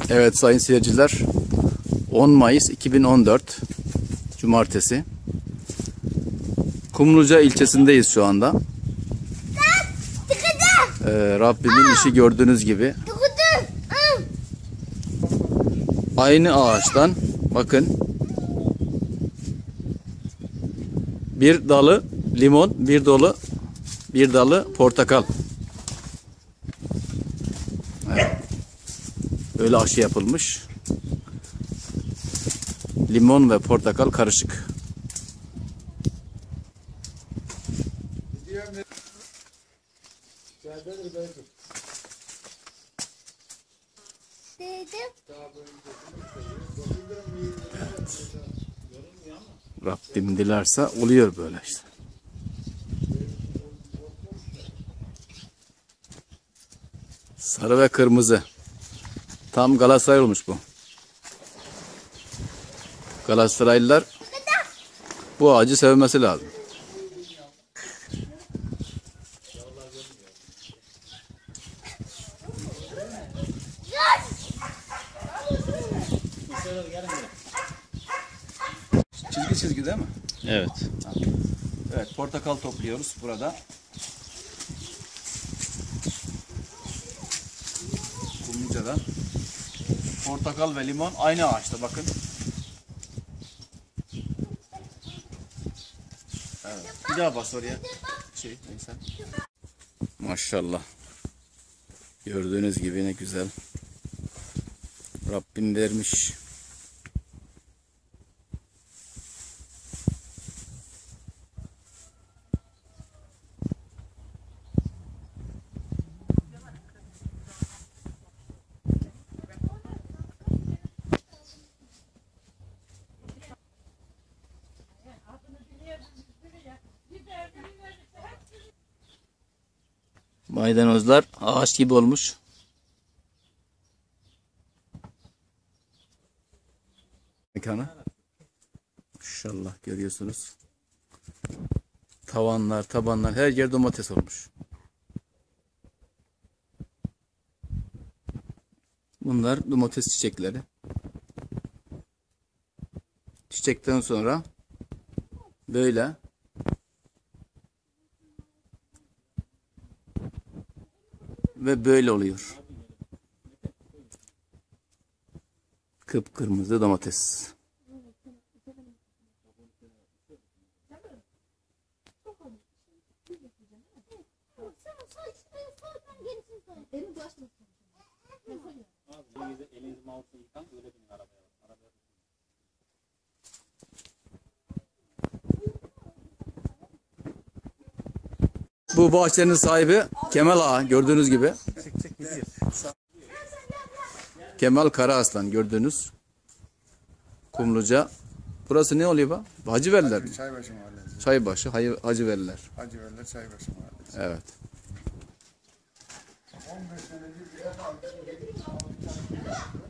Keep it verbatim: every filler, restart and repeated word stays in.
Evet sayın seyirciler, on Mayıs iki bin on dört Cumartesi, Kumluca ilçesindeyiz şu anda. Ee, Rabbimin işi gördüğünüz gibi. Aynı ağaçtan bakın, bir dalı limon, bir dolu bir dalı portakal. Evet. Öyle aşı yapılmış. Limon ve portakal karışık. Evet. Rabbim dilerse oluyor böyle işte. Sarı ve kırmızı. Tam Galatasaray olmuş bu. Galatasaraylılar bu ağacı sevmesi lazım. Çizgi çizgi değil mi? Evet. Evet, portakal topluyoruz burada. Kumluca'dan. Portakal ve limon aynı ağaçta bakın. Evet. Bir daha bas oraya. Şey, neyse. Maşallah. Gördüğünüz gibi ne güzel. Rabbim vermiş. Maydanozlar ağaç gibi olmuş. Mekanı. İnşallah görüyorsunuz. Tavanlar, tabanlar, her yer domates olmuş. Bunlar domates çiçekleri. Çiçekten sonra böyle ve böyle oluyor. Kıpkırmızı domates. Bu bahçenin sahibi Kemal Ağa, gördüğünüz gibi. Kemal Karaaslan, gördüğünüz. Kumluca. Burası ne oluyor bu? Hacıveliler mi? Çaybaşı Mahallesi. Çaybaşı, Hacıveliler. Hacıveliler Çaybaşı Mahallesi. Evet. on beş senedir bir ev aldım.